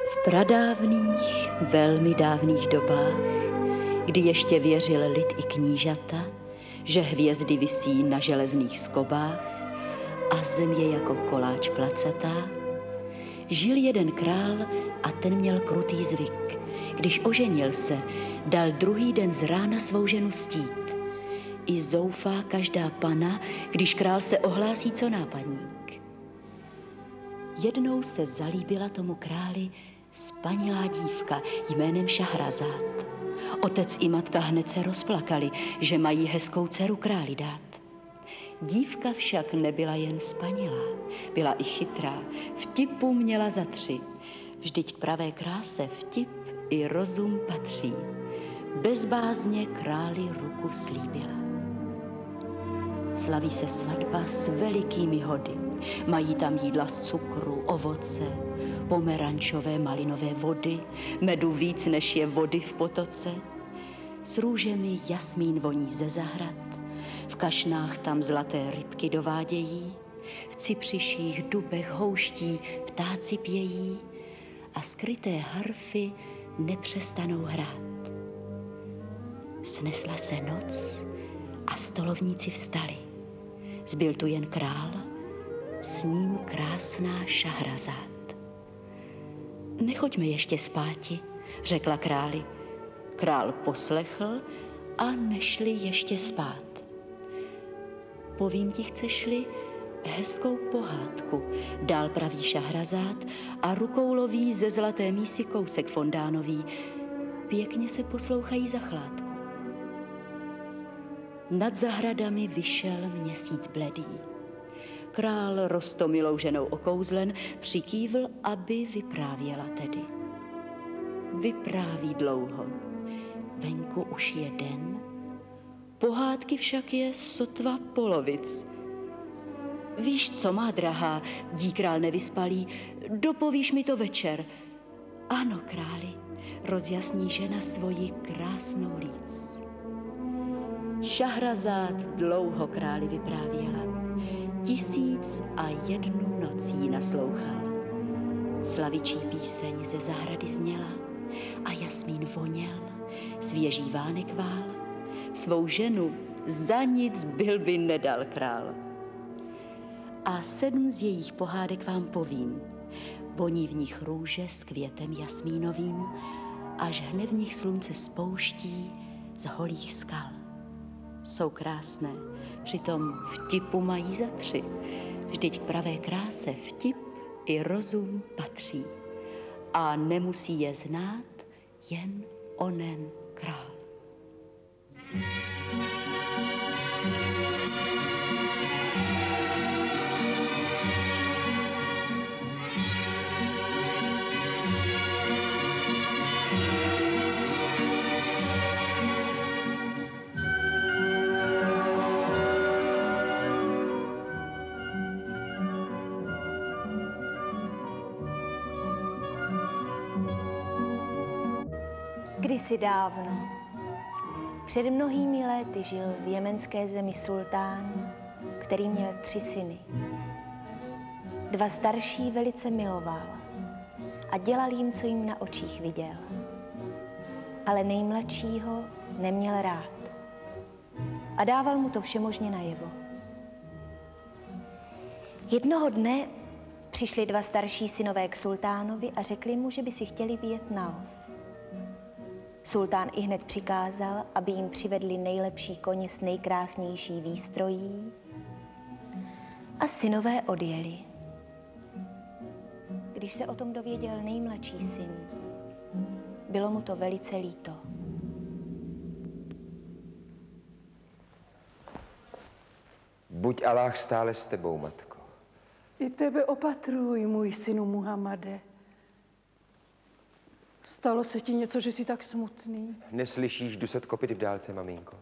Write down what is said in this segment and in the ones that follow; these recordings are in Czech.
V pradávných, velmi dávných dobách, kdy ještě věřil lid i knížata, že hvězdy visí na železných skobách a země jako koláč placatá, žil jeden král a ten měl krutý zvyk. Když oženil se, dal druhý den z rána svou ženu stít. I zoufá každá pana, když král se ohlásí co nápadník. Jednou se zalíbila tomu králi spanilá dívka jménem Šahrazát. Otec i matka hned se rozplakali, že mají hezkou dceru králi dát. Dívka však nebyla jen spanilá, byla i chytrá, vtipu měla za 3. Vždyť k pravé kráse vtip i rozum patří. Bez bázně králi ruku slíbila. Slaví se svatba s velikými hody. Mají tam jídla z cukru, ovoce, pomerančové, malinové vody, medu víc, než je vody v potoce. S růžemi jasmín voní ze zahrad, v kašnách tam zlaté rybky dovádějí, v cipřiších, dubech, houští ptáci pějí a skryté harfy nepřestanou hrát. Snesla se noc a stolovníci vstali. Zbyl tu jen král, s ním krásná Šahrazát. Nechoďme ještě spáti, řekla králi. Král poslechl a nešli ještě spát. Povím ti, chceš-li, hezkou pohádku, dál praví Šahrazát a rukou loví ze zlaté mísy kousek fondánový. Pěkně se poslouchají za chládku. Nad zahradami vyšel měsíc bledý. Král roztomilou ženou okouzlen přikývl, aby vyprávěla tedy. Vypráví dlouho, venku už je den, pohádky však je sotva polovic. Víš co, má drahá, dí král nevyspalý, dopovíš mi to večer. Ano, králi, rozjasní žena svoji krásnou líc. Šahrazát dlouho králi vyprávěla, 1001 nocí naslouchal. Slavičí píseň ze zahrady zněla a jasmín voněl, svěží vánek vál. Svou ženu za nic byl by nedal král. A 7 z jejich pohádek vám povím. Voní v nich růže s květem jasmínovým, až hned v nich slunce spouští z holých skal. Jsou krásné, přitom vtipu mají za 3. Vždyť k pravé kráse vtip i rozum patří. A nemusí je znát jen onen král. Kdysi dávno, před mnohými léty žil v jemenské zemi sultán, který měl 3 syny. 2 starší velice miloval a dělal jim, co jim na očích viděl. Ale nejmladšího neměl rád a dával mu to všemožně najevo. Jednoho dne přišli 2 starší synové k sultánovi a řekli mu, že by si chtěli vyjet na lov. Sultán ihned přikázal, aby jim přivedli nejlepší koně s nejkrásnější výstrojí a synové odjeli. Když se o tom dověděl nejmladší syn, bylo mu to velice líto. Buď Aláh stále s tebou, matko. I tebe opatruj, můj synu Muhammade. Stalo se ti něco, že jsi tak smutný? Neslyšíš duset kopyt v dálce, maminko?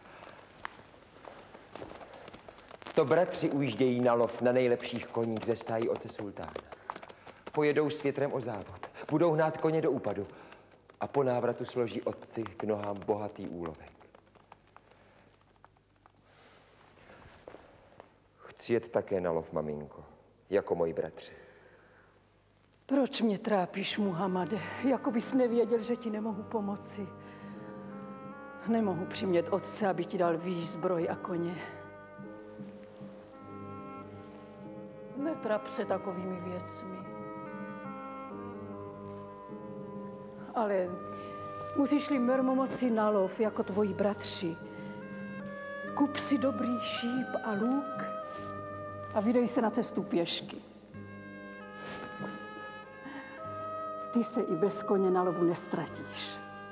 To bratři ujíždějí na lov na nejlepších koních ze stájí otce sultána. Pojedou s větrem o závod, budou hnát koně do úpadu a po návratu složí otci k nohám bohatý úlovek. Chci jet také na lov, maminko, jako moji bratři. Proč mě trápíš, Muhammade? Jako bys nevěděl, že ti nemohu pomoci. Nemohu přimět otce, aby ti dal výzbroj a koně. Netrap se takovými věcmi. Ale musíš-li moci na lov jako tvoji bratři, kup si dobrý šíp a luk a vydej se na cestu pěšky. Ty se i bez koně na lovu nestratíš.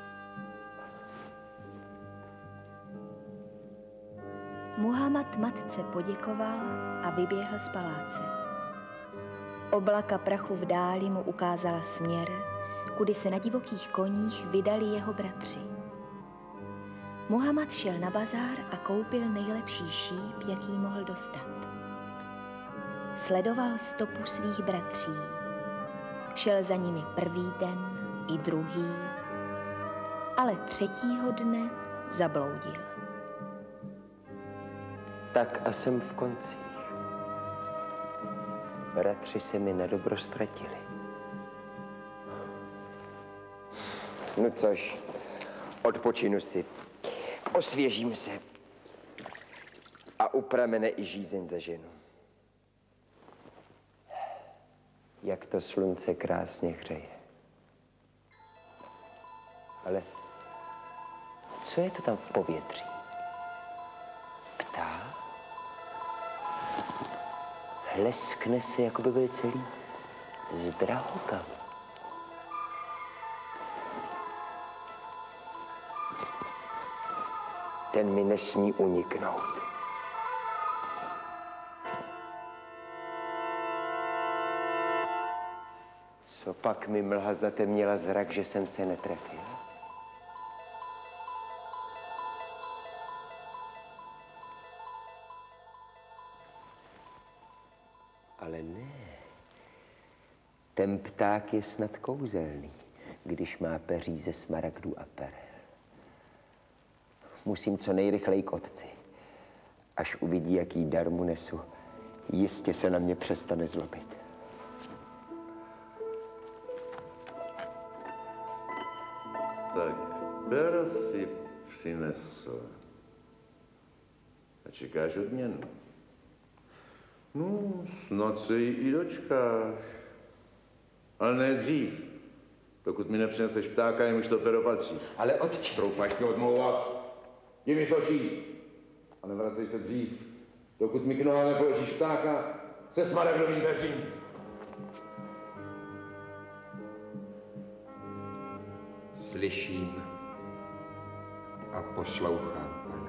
Muhammad matce poděkoval a vyběhl z paláce. Oblaka prachu v dáli mu ukázala směr, kudy se na divokých koních vydali jeho bratři. Muhammad šel na bazár a koupil nejlepší šíp, jaký mohl dostat. Sledoval stopu svých bratří. Šel za nimi první den i druhý, ale třetího dne zabloudil. Tak a jsem v koncích. Bratři se mi na dobro ztratili. No což, odpočinu si, osvěžím se a u pramene i žízeň zaženu. Jak to slunce krásně hřeje. Ale co je to tam v povětří? Pták? Leskne se, jako by byl celý z drahokam. Ten mi nesmí uniknout. Co pak mi mlha zatemnila zrak, že jsem se netrefil? Ale ne. Ten pták je snad kouzelný, když má peří ze smaragdů a perel. Musím co nejrychleji k otci. Až uvidí, jaký dar mu nesu, jistě se na mě přestane zlobit. Tak Bera si přinesl. A čekáš odměnu. No, snad se jí i dočkáš. Ale ne dřív, dokud mi nepřineseš ptáka, jemuž to pero patří. Ale otče... Troufáš si odmlouvat? Jdi mi z očí a nevracej se dřív, dokud mi k nohám nepoložíš ptáka se smaragdovým peřím. Slyším a poslouchám, pane.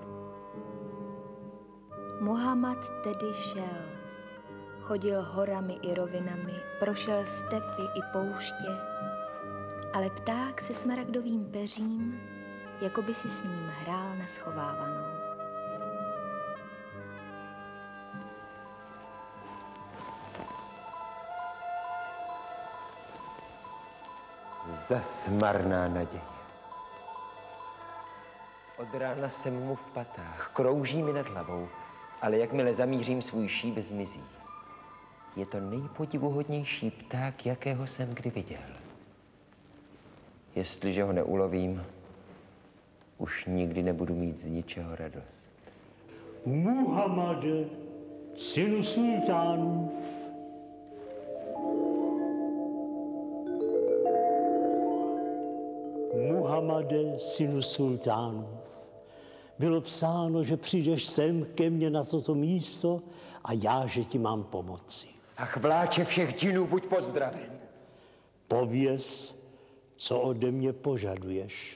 Muhammad tedy šel. Chodil horami i rovinami, prošel stepy i pouště, ale pták se smaragdovým peřím, jako by si s ním hrál na schovávanou. Zas marná naděje. Od rána jsem mu v patách, krouží mi nad hlavou, ale jakmile zamířím svůj šíp, zmizí. Je to nejpodivuhodnější pták, jakého jsem kdy viděl. Jestliže ho neulovím, už nikdy nebudu mít z ničeho radost. Muhammade, synu sultánův. Muhammade, synu sultánův. Bylo psáno, že přijdeš sem ke mně na toto místo a já, že ti mám pomoci. Ach, vláče všech džinů, buď pozdraven. Pověz, co ode mě požaduješ.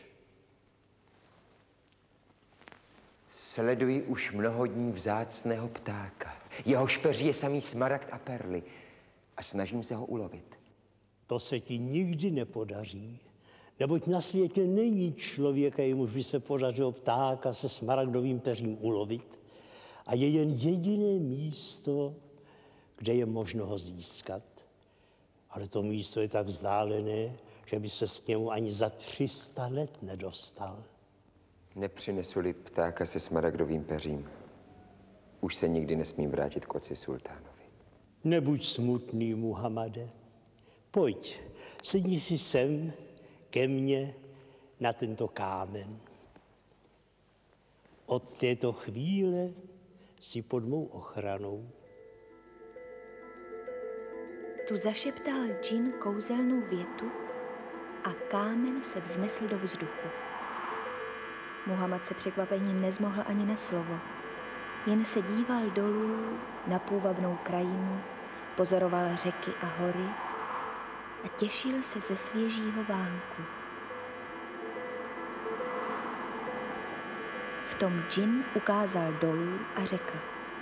Sleduji už mnoho dní vzácného ptáka. Jehož peří je samý smaragd a perly. A snažím se ho ulovit. To se ti nikdy nepodaří, neboť na světě není člověka, jemuž by se podařilo ptáka se smaragdovým peřím ulovit. A je jen jediné místo, kde je možno ho získat. Ale to místo je tak vzdálené, že by se k němu ani za 300 let nedostal. Nepřinesu-li ptáka se smaragdovým peřím, už se nikdy nesmím vrátit k otci sultánovi. Nebuď smutný, Muhammade. Pojď, sedni si sem ke mně na tento kámen. Od této chvíle si pod mou ochranou. Tu zašeptal džin kouzelnou větu a kámen se vznesl do vzduchu. Muhammad se překvapením nezmohl ani na slovo. Jen se díval dolů na půvabnou krajinu, pozoroval řeky a hory a těšil se ze svěžího vánku. V tom džin ukázal dolů a řekl: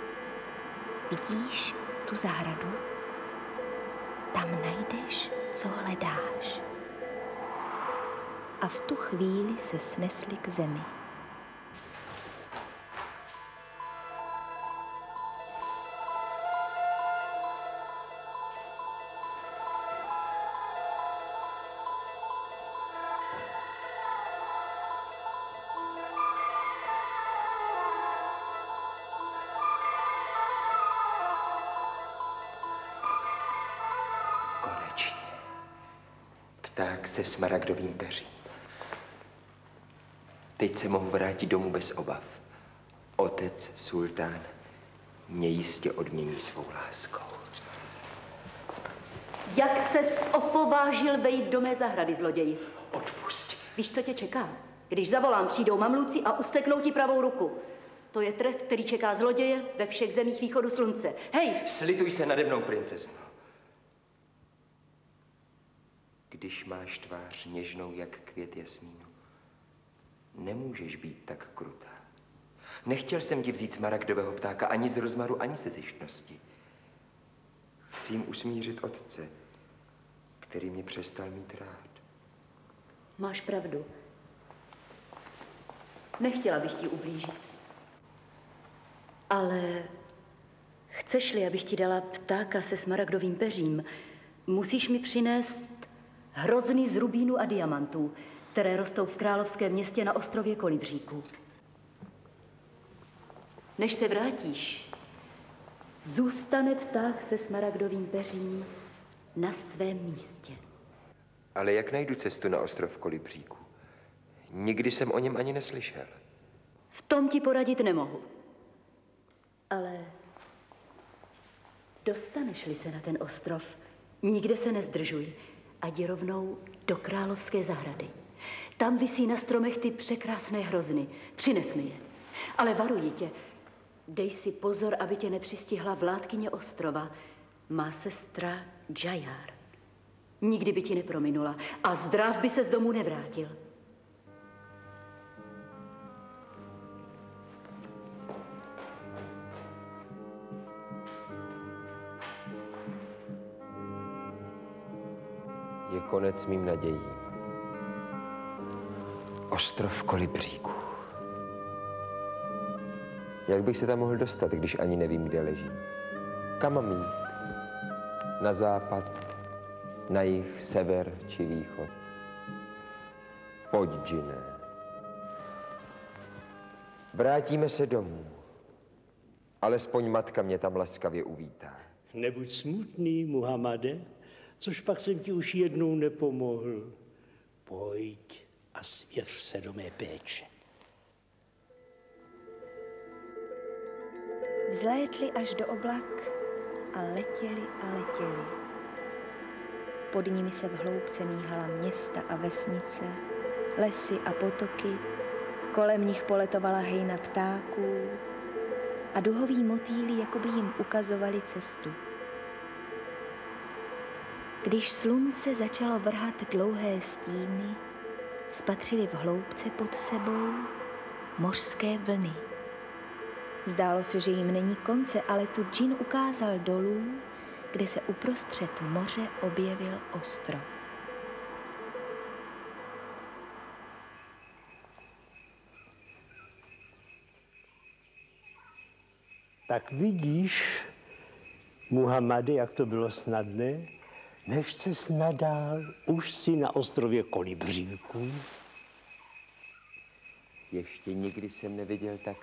vidíš tu zahradu? Tam najdeš, co hledáš. A v tu chvíli se snesli k zemi. Konečně. Pták se smaragdovým peřím. Teď se mohu vrátit domů bez obav. Otec, sultán, mě jistě odmění svou láskou. Jak ses opovážil vejít do mé zahrady, zloději? Odpusť. Víš, co tě čeká? Když zavolám, přijdou mamluci a useknou ti pravou ruku. To je trest, který čeká zloděje ve všech zemích východu slunce. Hej! Slituj se nade mnou, princezno. Když máš tvář něžnou jak květ jasmínu, nemůžeš být tak krutá. Nechtěl jsem ti vzít smaragdového ptáka ani z rozmaru, ani ze zištnosti. Chci jim usmířit otce, který mě přestal mít rád. Máš pravdu. Nechtěla bych ti ublížit. Ale chceš-li, abych ti dala ptáka se smaragdovým peřím, musíš mi přinést hrozny z rubínu a diamantů, které rostou v královském městě na ostrově Kolibříků. Než se vrátíš, zůstane pták se smaragdovým peřím na svém místě. Ale jak najdu cestu na ostrov Kolibříků? Nikdy jsem o něm ani neslyšel. V tom ti poradit nemohu. Ale dostaneš-li se na ten ostrov, nikde se nezdržuj a jdi rovnou do královské zahrady. Tam visí na stromech ty překrásné hrozny. Přines mi je. Ale varuji tě, dej si pozor, aby tě nepřistihla vládkyně ostrova, má sestra Džajár. Nikdy by ti neprominula a zdrav by se z domu nevrátil. Je konec mým nadějím. Ostrov Kolibříků. Jak bych se tam mohl dostat, když ani nevím, kde leží? Kam mám jít? Na západ, na jih, sever či východ? Pojď, džine. Vrátíme se domů. Alespoň matka mě tam laskavě uvítá. Nebuď smutný, Muhammade, což pak jsem ti už jednou nepomohl. Pojď a svěř se do mé péče. Vzlétli až do oblak a letěli a letěli. Pod nimi se v hloubce míhala města a vesnice, lesy a potoky, kolem nich poletovala hejna ptáků a duhoví motýli jakoby jim ukazovali cestu. Když slunce začalo vrhat dlouhé stíny, spatřili v hloubce pod sebou mořské vlny. Zdálo se, že jim není konce, ale tu džin ukázal dolů, kde se uprostřed moře objevil ostrov. Tak vidíš, Muhammade, jak to bylo snadné? Než ses nadál, už si na ostrově Kolibříků. Ještě nikdy jsem neviděl tak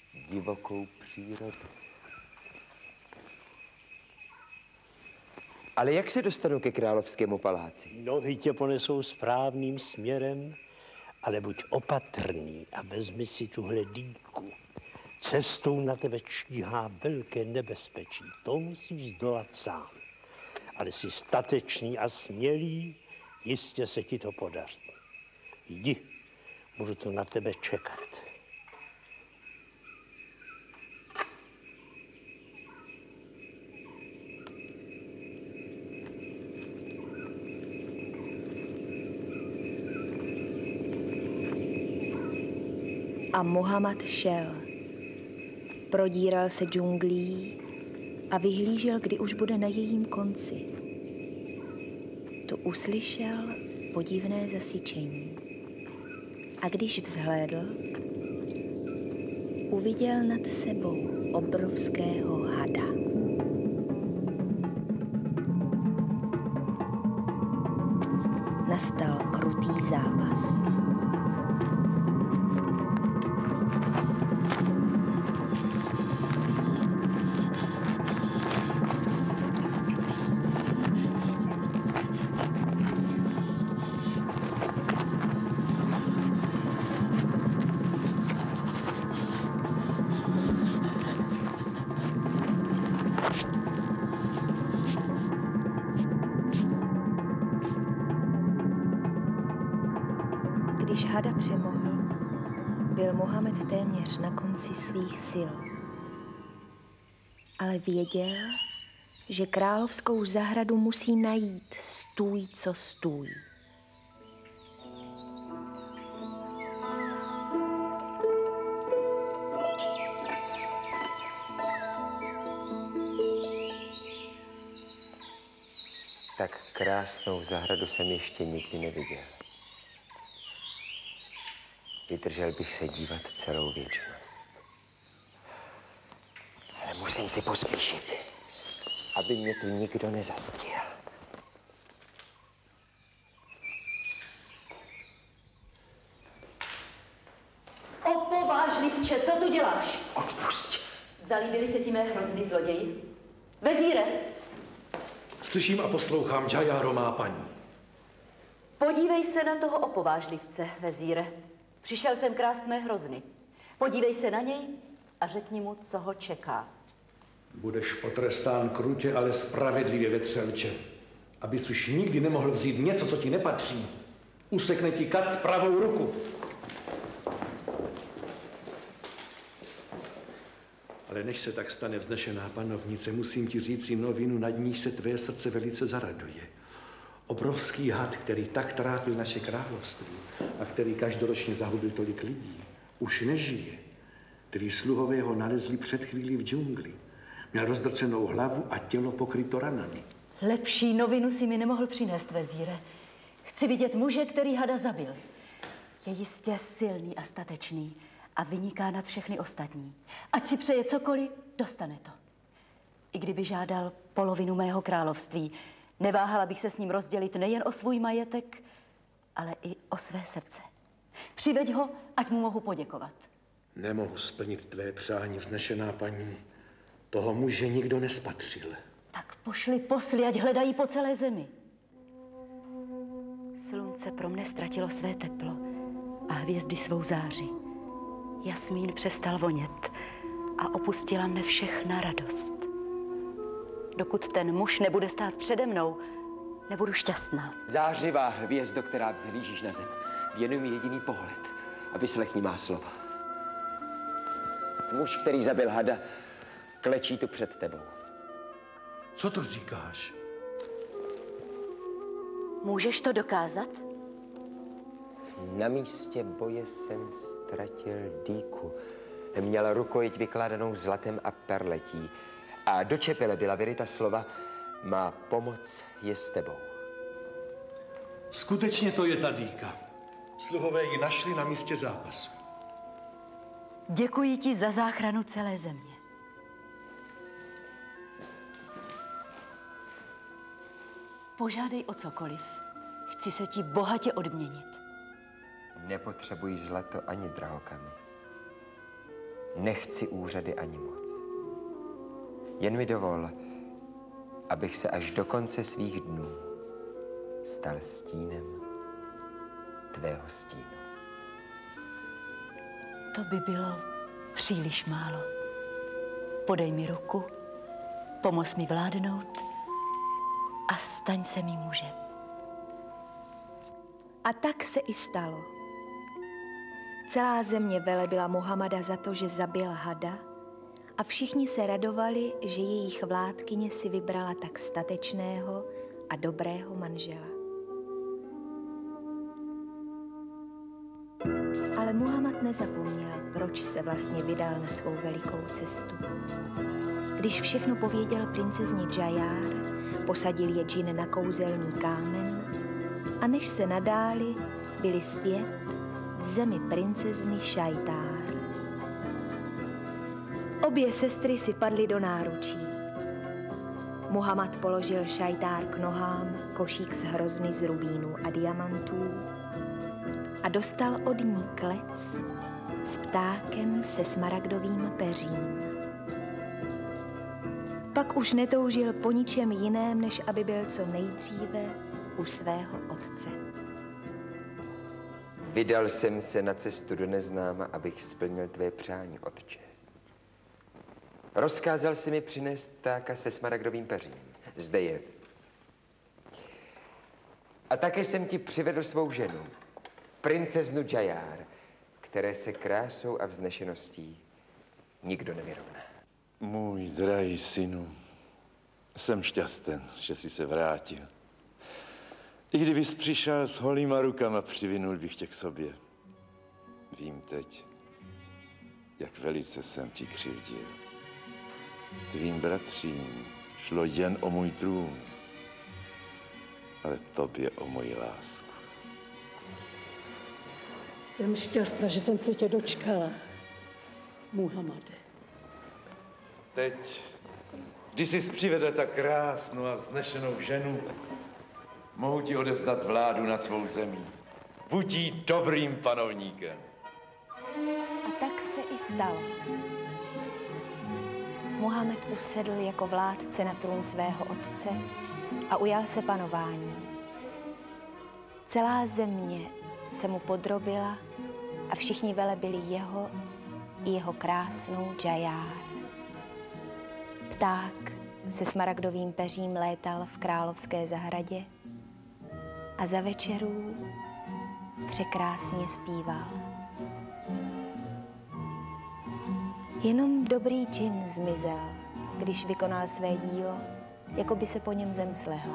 divokou přírodu. Ale jak se dostanu ke královskému paláci? Nohy tě ponesou správným směrem, ale buď opatrný a vezmi si tuhle dýku. Cestou na tebe číhá velké nebezpečí. To musíš zdolat sám. Ale jsi statečný a smělý, jistě se ti to podaří. Jdi, budu to na tebe čekat. A Mohammad šel. Prodíral se džunglí a vyhlížel, kdy už bude na jejím konci. Tu uslyšel podivné zasyčení. A když vzhlédl, uviděl nad sebou obrovského hada. Nastal krutý zápas. Když hada přemohl, byl Mohamed téměř na konci svých sil. Ale věděl, že královskou zahradu musí najít stůj, co stůj. Tak krásnou zahradu jsem ještě nikdy neviděl. Vydržel bych se dívat celou věčnost. Ale musím si pospíšit, aby mě tu nikdo nezastihl. Opovážlivče, co tu děláš? Odpusť. Zalíbili se ti mé hrozný zloději? Vezíre! Slyším a poslouchám, Džajáro má paní. Podívej se na toho opovážlivce, vezíre. Přišel jsem krást mé hrozny. Podívej se na něj a řekni mu, co ho čeká. Budeš potrestán krutě, ale spravedlivě, vetřelče. Abys už nikdy nemohl vzít něco, co ti nepatří. Usekne ti kat pravou ruku. Ale než se tak stane, vznešená panovnice, musím ti říci novinu, nad níž se tvé srdce velice zaraduje. Obrovský had, který tak trápil naše království a který každoročně zahubil tolik lidí, už nežije. Tví sluhové ho nalezli před chvílí v džungli. Měl rozdrcenou hlavu a tělo pokryto ranami. Lepší novinu si mi nemohl přinést, vezíre. Chci vidět muže, který hada zabil. Je jistě silný a statečný a vyniká nad všechny ostatní. Ať si přeje cokoliv, dostane to. I kdyby žádal polovinu mého království, neváhala bych se s ním rozdělit nejen o svůj majetek, ale i o své srdce. Přiveď ho, ať mu mohu poděkovat. Nemohu splnit tvé přání, vznešená paní. Toho muže nikdo nespatřil. Tak pošli posly, ať hledají po celé zemi. Slunce pro mne ztratilo své teplo a hvězdy svou záři. Jasmín přestal vonět a opustila mne všechna radost. Dokud ten muž nebude stát přede mnou, nebudu šťastná. Zářivá hvězdo, která vzhlížíš na zem, věnuj mi jediný pohled a vyslechni má slova. Muž, který zabil hada, klečí tu před tebou. Co to říkáš? Můžeš to dokázat? Na místě boje jsem ztratil dýku. Měl rukojeť vykládanou zlatem a perletí. A do čepele byla vyryta slova: má pomoc je s tebou. Skutečně to je ta dýka. Sluhové ji našli na místě zápasu. Děkuji ti za záchranu celé země. Požádej o cokoliv. Chci se ti bohatě odměnit. Nepotřebuji zlato ani drahokamy. Nechci úřady ani moc. Jen mi dovol, abych se až do konce svých dnů stal stínem tvého stínu. To by bylo příliš málo. Podej mi ruku, pomoz mi vládnout a staň se mým mužem. A tak se i stalo. Celá země velebila Muhamada za to, že zabil hada, a všichni se radovali, že jejich vládkyně si vybrala tak statečného a dobrého manžela. Ale Muhammad nezapomněl, proč se vlastně vydal na svou velikou cestu. Když všechno pověděl princezni Džajár, posadil je džin na kouzelný kámen a než se nadáli, byli zpět v zemi princezny Šajtár. Obě sestry si padly do náručí. Muhammad položil Šajtár k nohám košík z hrozny z rubínů a diamantů a dostal od ní klec s ptákem se smaragdovým peřím. Pak už netoužil po ničem jiném, než aby byl co nejdříve u svého otce. Vydal jsem se na cestu do neznáma, abych splnil tvé přání, otče. Rozkázal si mi přinést ptáka se smaragdovým peřím. Zde je. A také jsem ti přivedl svou ženu, princeznu Džajár, které se krásou a vznešeností nikdo nevyrovná. Můj drahý synu, jsem šťasten, že jsi se vrátil. I kdybys přišel s holýma rukama, přivinul bych tě k sobě. Vím teď, jak velice jsem ti křivdil. Tvým bratřím šlo jen o můj trůn, ale tobě o moji lásku. Jsem šťastná, že jsem se tě dočkala, Muhammade. Teď, když jsi přivedl tak krásnou a vznešenou ženu, mohu ti odevzdat vládu nad svou zemí. Buď jí dobrým panovníkem. A tak se i stalo. Muhammad usedl jako vládce na trůn svého otce a ujal se panování. Celá země se mu podrobila a všichni velebili jeho i jeho krásnou Džajár. Pták se smaragdovým peřím létal v královské zahradě a za večerů překrásně zpíval. Jenom dobrý džin zmizel, když vykonal své dílo, jako by se po něm zem slehla.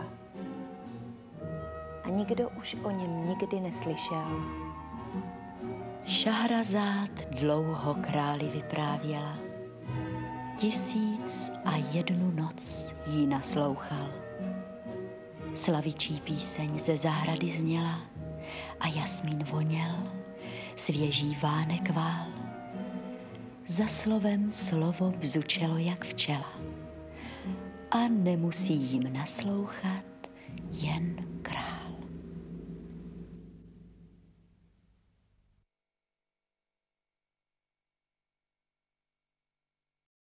A nikdo už o něm nikdy neslyšel. Šahrazát dlouho králi vyprávěla. 1001 noc jí naslouchal. Slavičí píseň ze zahrady zněla a jasmín voněl, svěží vánek vál. Za slovem slovo bzučelo jak včela a nemusí jim naslouchat jen